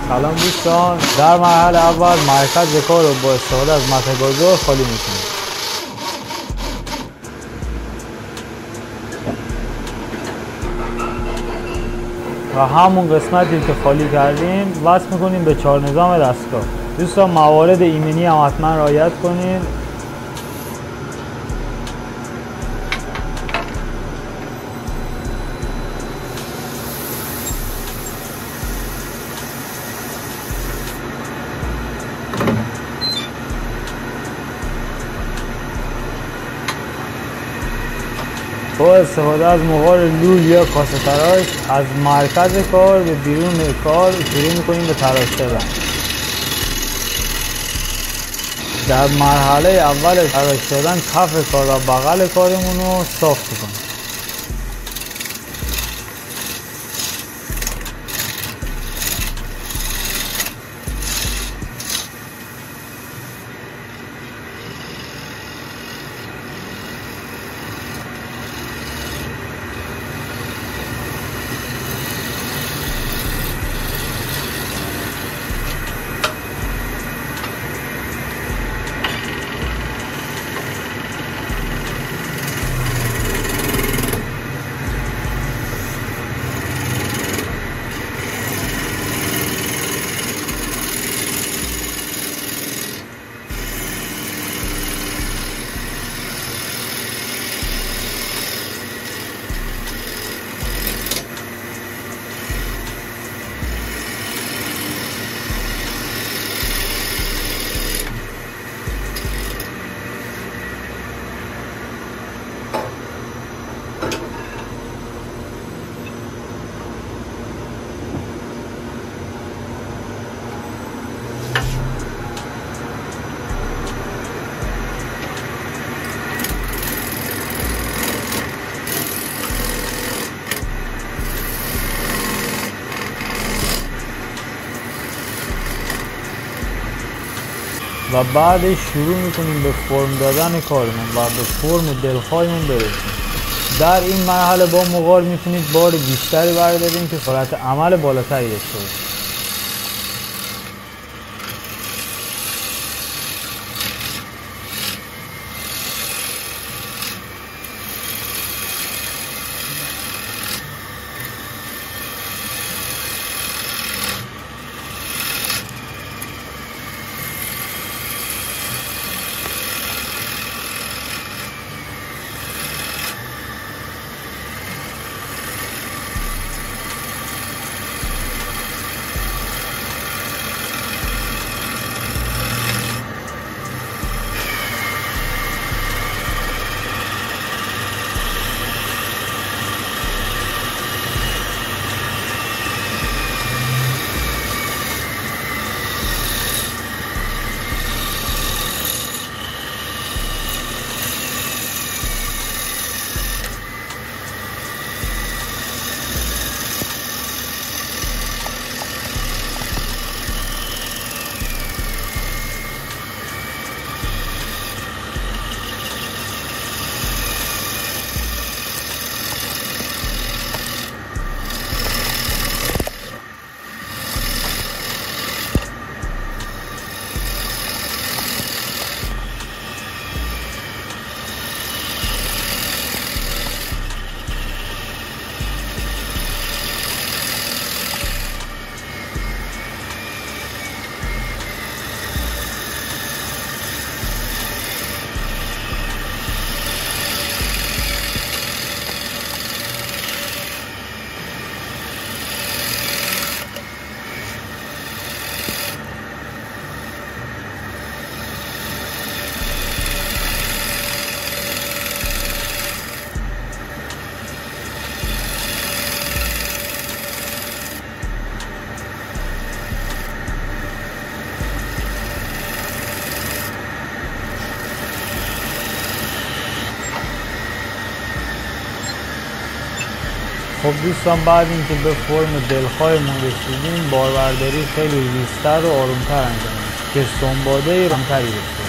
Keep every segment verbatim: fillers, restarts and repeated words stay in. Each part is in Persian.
سلام دوستان، در مرحله اول مرکز کار رو با استفاده از متگازور خالی میکنیم. و همون قسمتی که خالی کردیم وصل میکنیم به چهار نظام دستگاه. دوستان موارد ایمنی هم حتما رعایت کنید. با استفاده از مغار لول یا کاسه تراش از مرکز کار به بیرون کار شروع میکنیم به تراش دادن. در مرحله اول تراش دادن کف کار و بغل کارمون رو صاف میکنیم. و بعدش شروع میکنیم به فرم دادن کارمون و به فرم دلخواهمون برسیم. در این مرحله با مغار میتونید بار بیشتری برداریم که سرعت عمل بالاتری داشته باشید. خب دوستان، بعد اینکه به فرم دلخواهمون رسیدیم باربرداری خیلی ریزتر و آرومتر انجام میشه که سنباده رامتری بشه.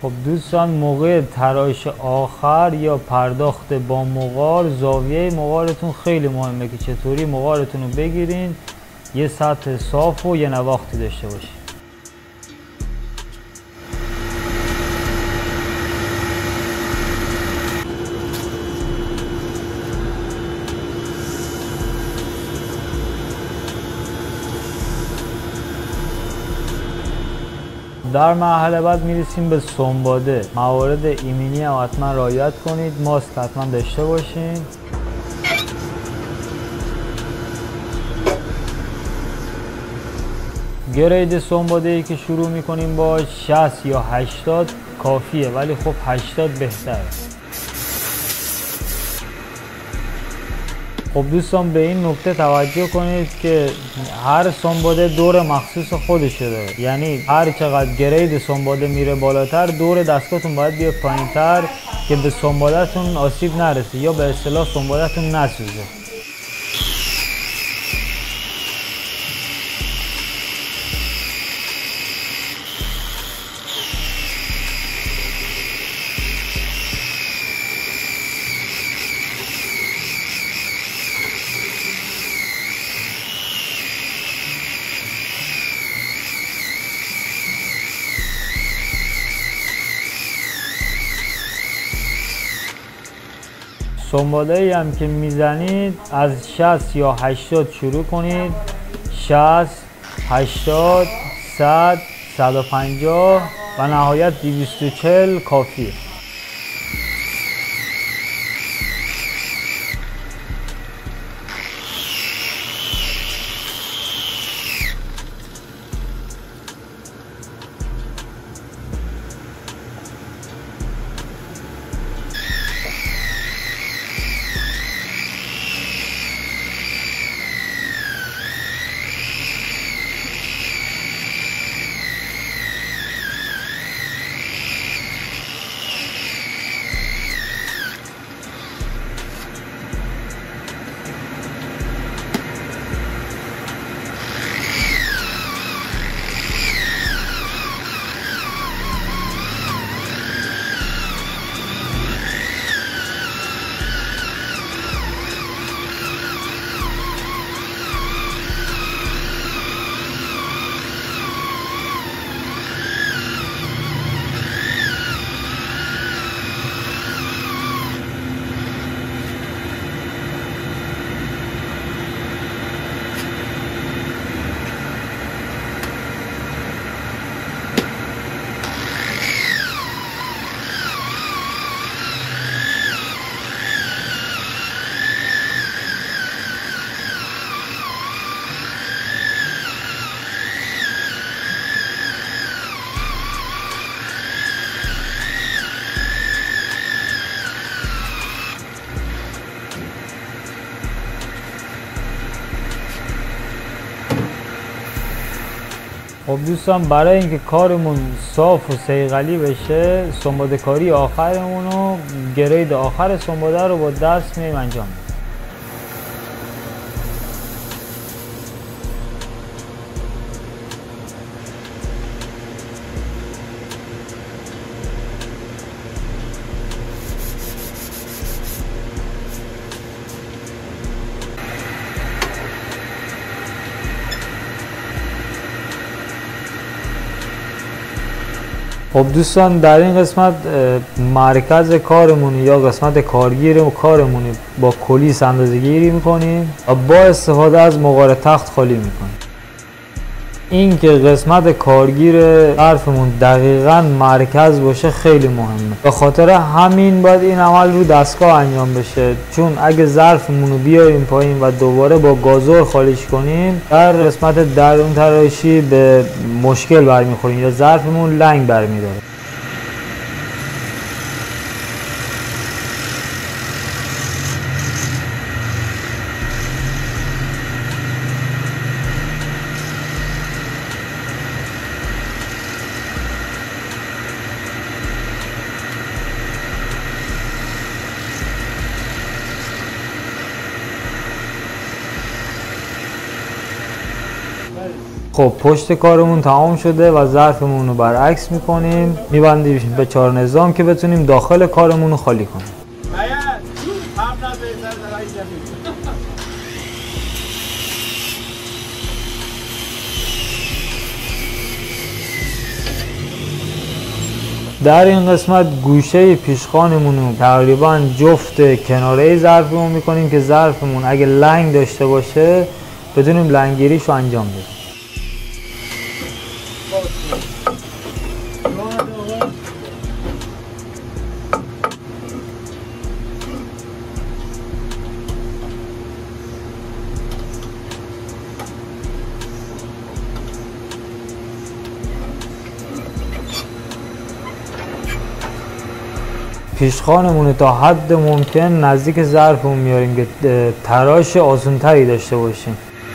خب دوستان، موقع تراش آخر یا پرداخت با مغار، زاویه مغارتون خیلی مهمه که چطوری مغارتون رو بگیرین یه سطح صاف و یه نواختی داشته باشین. در مرحله بعد میرسیم به سنباده. موارد ایمنی هم حتما رعایت کنید، ماسک حتما داشته باشین. گرید سنباده ای که شروع میکنیم با شصت یا هشتاد کافیه، ولی خب هشتاد بهتره. خب دوستان، به این نکته توجه کنید که هر سنباده دور مخصوص خودشه داره، یعنی هر چقدر گرید سنباده میره بالاتر دور دستگاهتون باید بیاد پایینتر که به سنباده‌تون آسیب نرسه یا به اصطلاح سنباده‌تون نسوزه. سنباده ای هم که میزنید از شصت یا هشتاد شروع کنید. شصت، هشتاد، صد، صد و پنجاه و نهایت دویست و چهل کافیه. خب دوستان، برای اینکه کارمون صاف و صیقلی بشه، سنباده کاری آخرمون رو، گرید آخر سنباده رو با دست میایم انجام میدیم. خب دوستان، در این قسمت مرکز کارمون یا قسمت کارگیر کارمون با کلیس اندازه گیری میکنیم و با استفاده از مغار تخت خالی میکنیم. این که قسمت کارگیر ظرفمون دقیقاً مرکز باشه خیلی مهمه. به خاطر همین باید این عمل رو دستگاه انجام بشه، چون اگه ظرفمون رو بیاریم پایین و دوباره با گازور خالیش کنیم، در قسمت درون تراشی به مشکل برمیخوریم یا ظرفمون لنگ برمیداره. Right. خب پشت کارمون تمام شده و ظرفمون رو برعکس میکنیم، میبندیم به چهار نظام که بتونیم داخل کارمون رو خالی کنیم. در این قسمت گوشه پیشخانمون رو تقریبا جفت کناره ظرفمون میکنیم که ظرفمون اگه لنگ داشته باشه بتونیم لنگگیریش رو انجام بدیم. پیشخانمون تا حد ممکن نزدیک ظرفمون میاریم که تراش آسان‌تری داشته باشیم.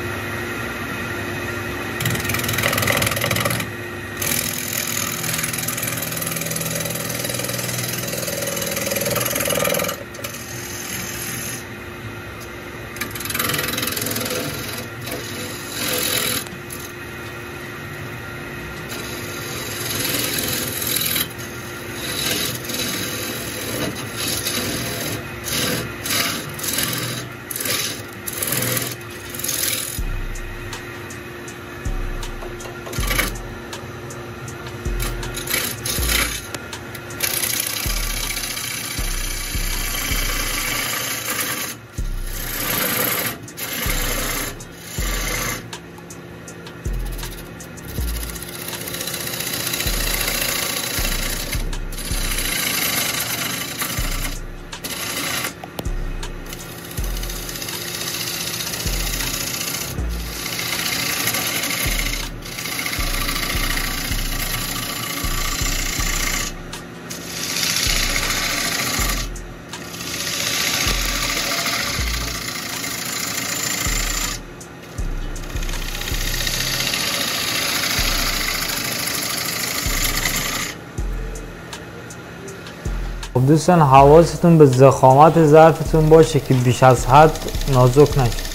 خب دوستان حواستون به ضخامت ظرفتون باشه که بیش از حد نازک نشه.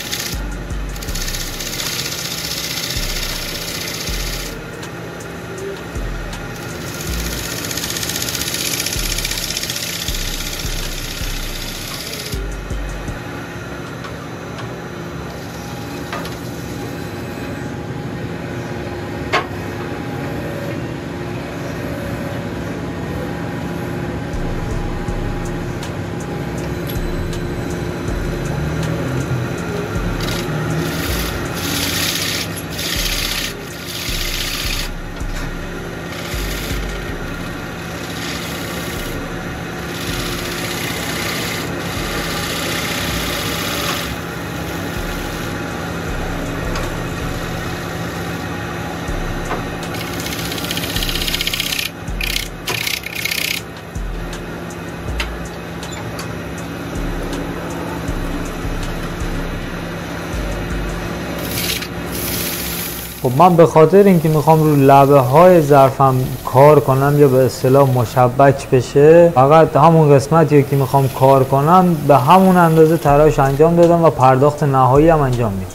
خب من به خاطر اینکه میخوام رو لبه های ظرفم کار کنم یا به اصطلاح مشبک بشه، فقط همون قسمتی که میخوام کار کنم به همون اندازه تراش انجام دادم و پرداخت نهایی هم انجام میدم.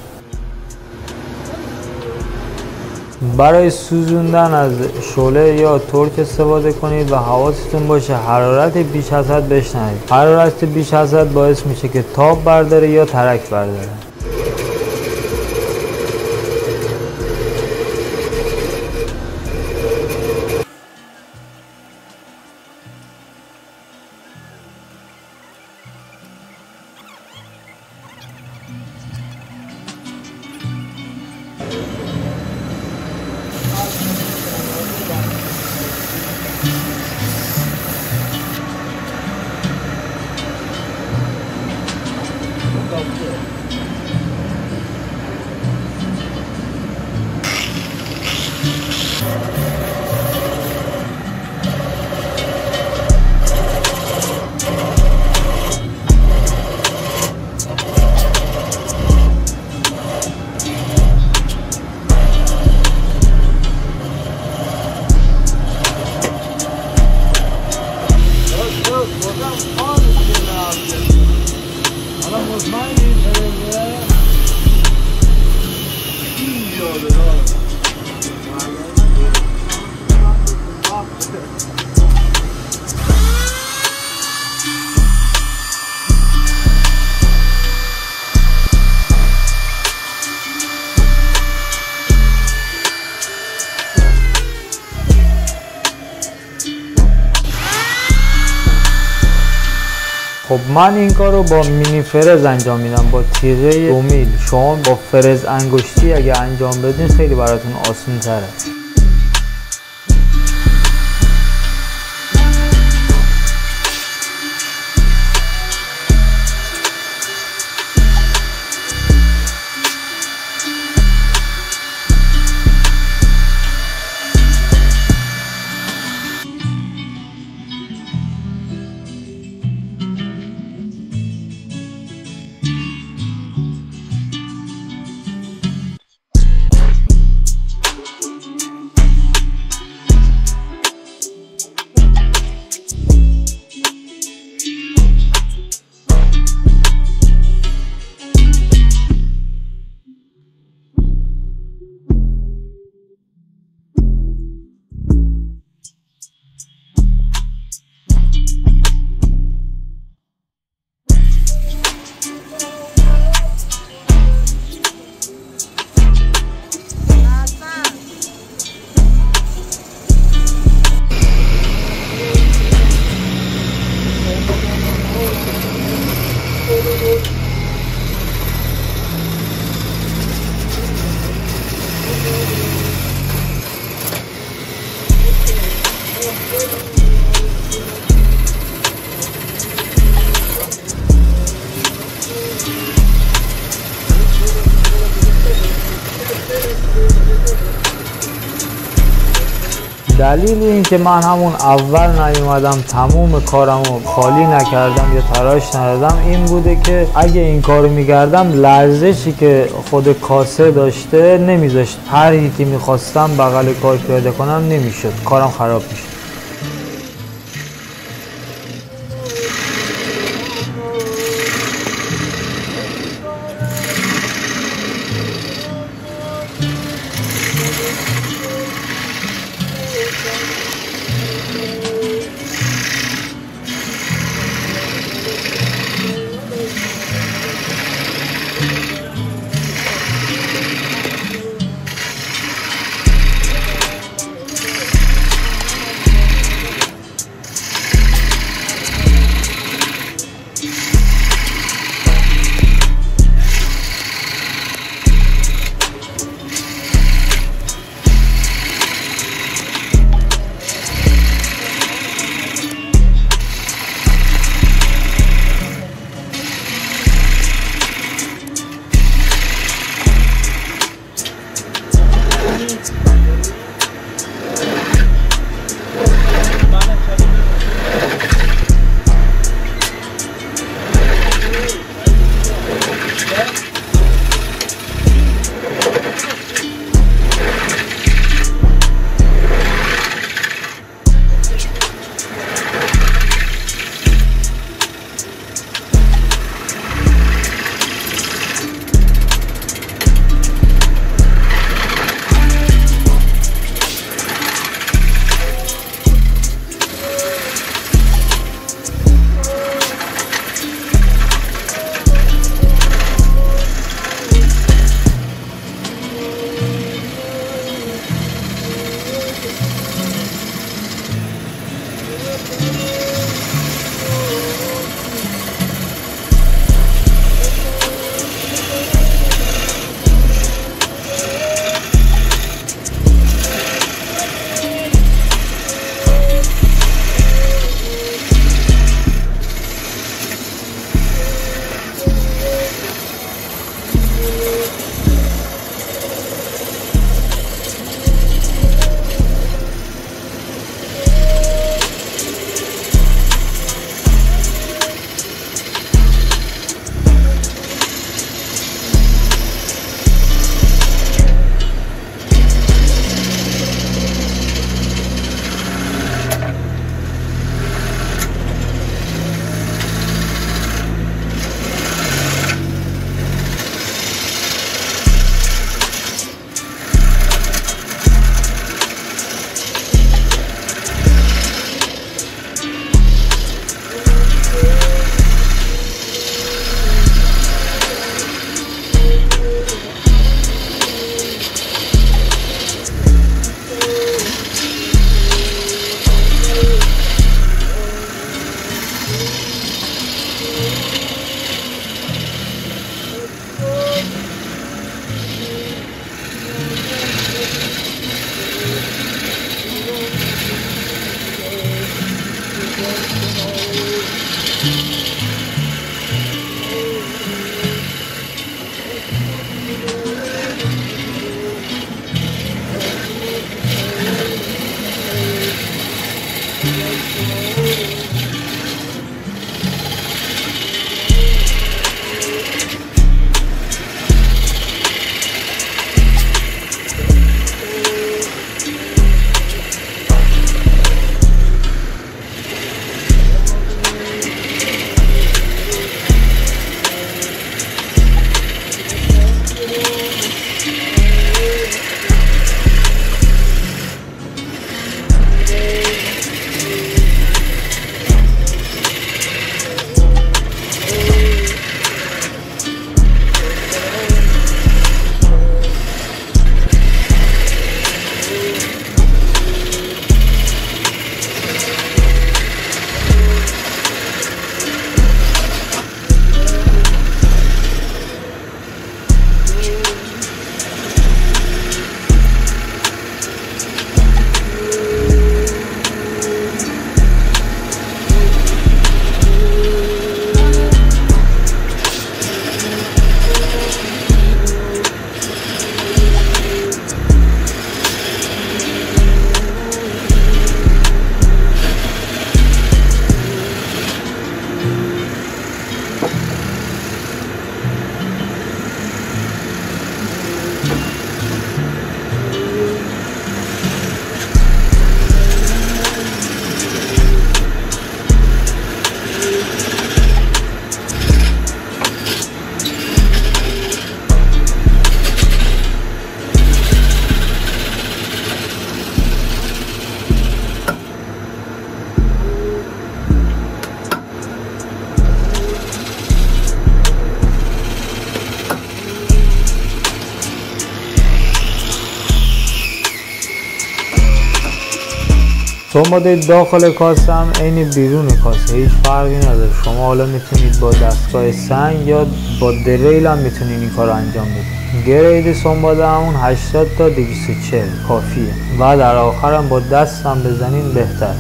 برای سوزوندن از شعله یا تورک استفاده کنید و حواستون باشه حرارت بیش از حد بهش ندید. حرارت بیش از حد باعث میشه که تاب برداره یا ترک برداره. خب من این کار رو با مینی فرز انجام میدم، با تیغه دو میل. شما با فرز انگشتی اگه انجام بدین خیلی براتون آسون تره. دلیل این که من همون اول نیومدم تموم کارمو خالی نکردم یا تراش ندادم این بوده که اگه این کارو میکردم لرزشی که خود کاسه داشته نمیذاشت هر یکی میخواستم بغل کار پیاده کنم نمیشد، کارم خراب میشد. سنباده داخل کاسه هم عین بیرون کاسه هیچ فرقی نداره. شما حالا میتونید با دستگاه سنگ یا با دریل هم میتونید این کار رو انجام بدید. گرید سنباده همون هشتاد تا دویست و چهل کافیه و در آخر هم با دست هم بزنین بهتر.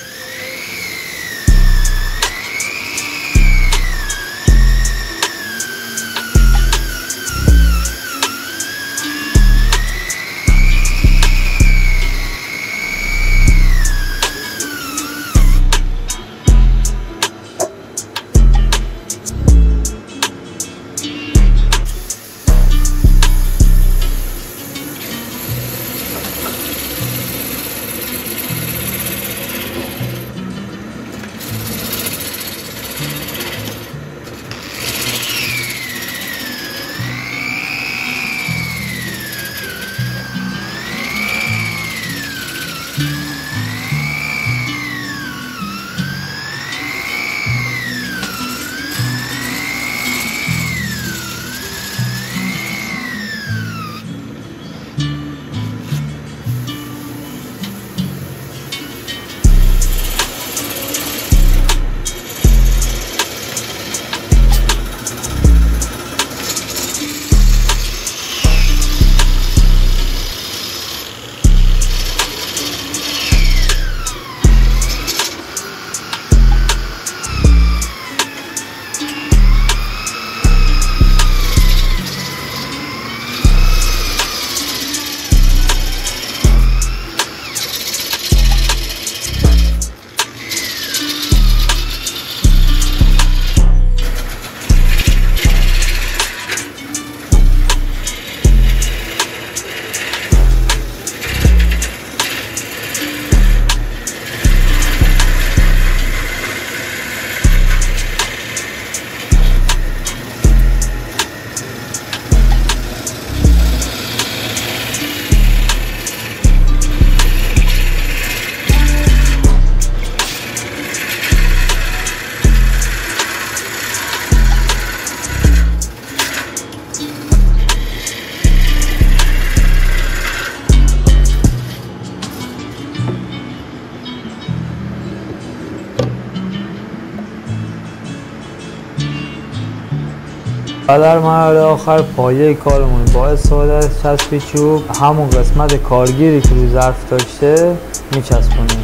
و در مرحله آخر پایه کارمون با استفاده از چسب چوب همون قسمت کارگیری که رو ظرف داشته میچسبونیم.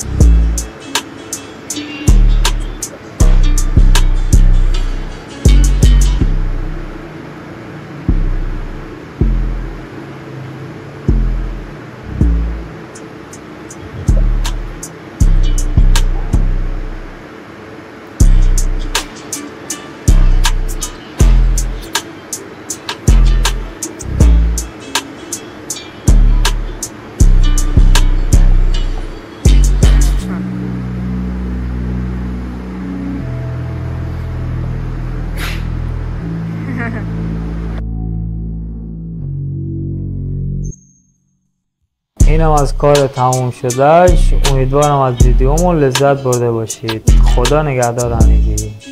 اینم از کار تموم شدهش. امیدوارم از ویدیومون لذت برده باشید. خدا نگهدار همگی.